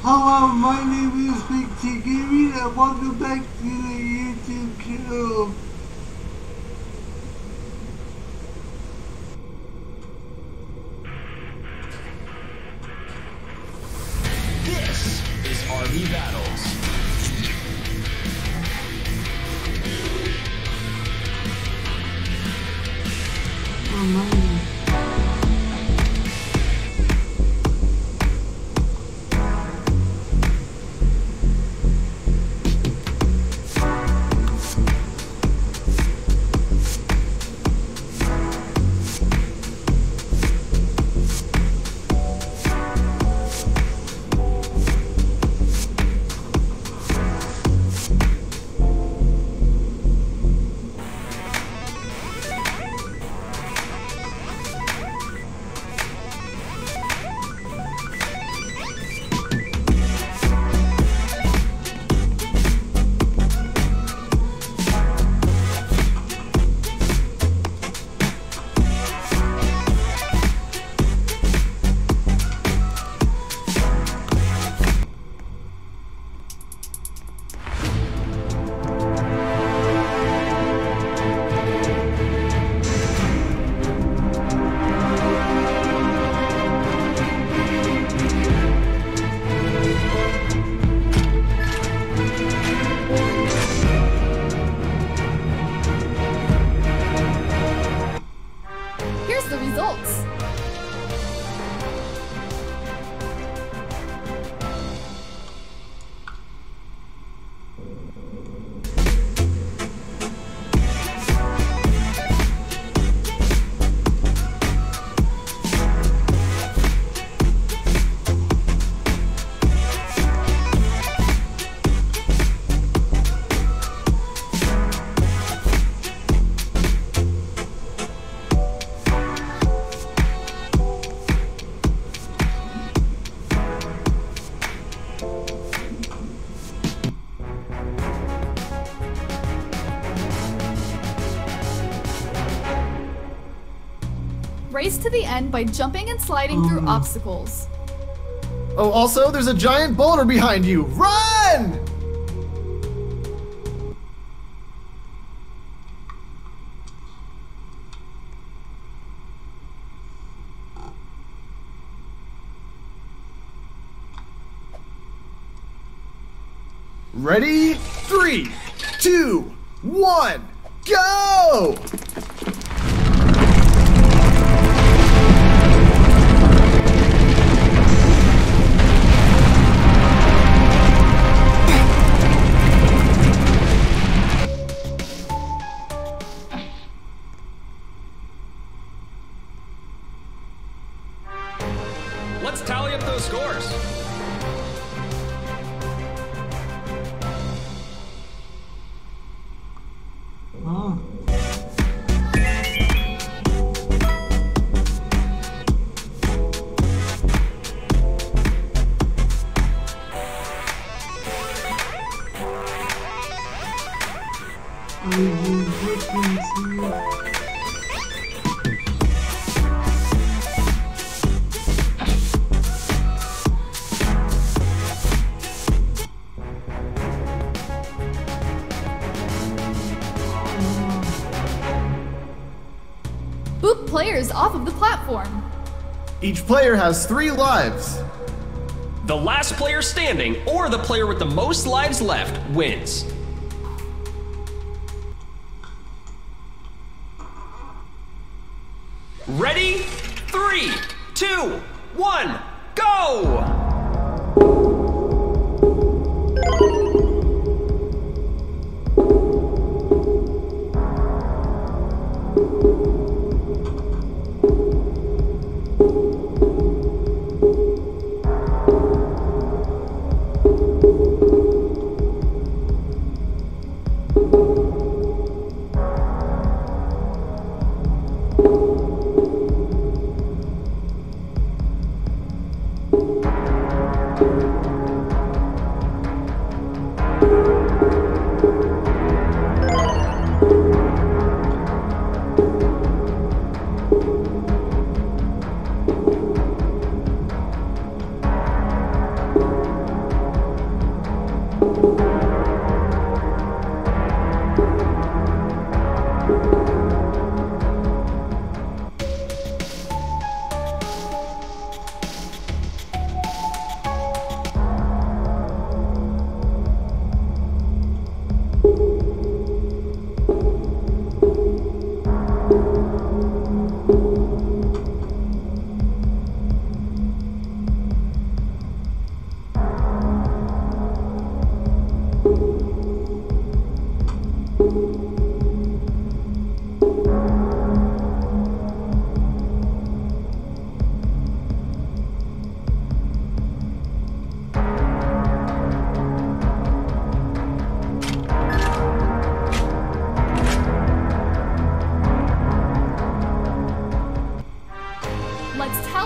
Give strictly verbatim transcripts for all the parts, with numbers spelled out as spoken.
Hello, my name is Big Gaming and welcome back to the YouTube channel. This is Army Battles. Oh, my. The results. Race to the end by jumping and sliding through Um. obstacles. Oh, also, there's a giant boulder behind you. Run! Ready? Three, two, one, go! Let's tally up those scores. Oh. I will frequency. Boop players off of the platform. Each player has three lives. The last player standing, or the player with the most lives left, wins. Ready? Three, two, one, go! Oh.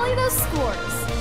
tally those scores.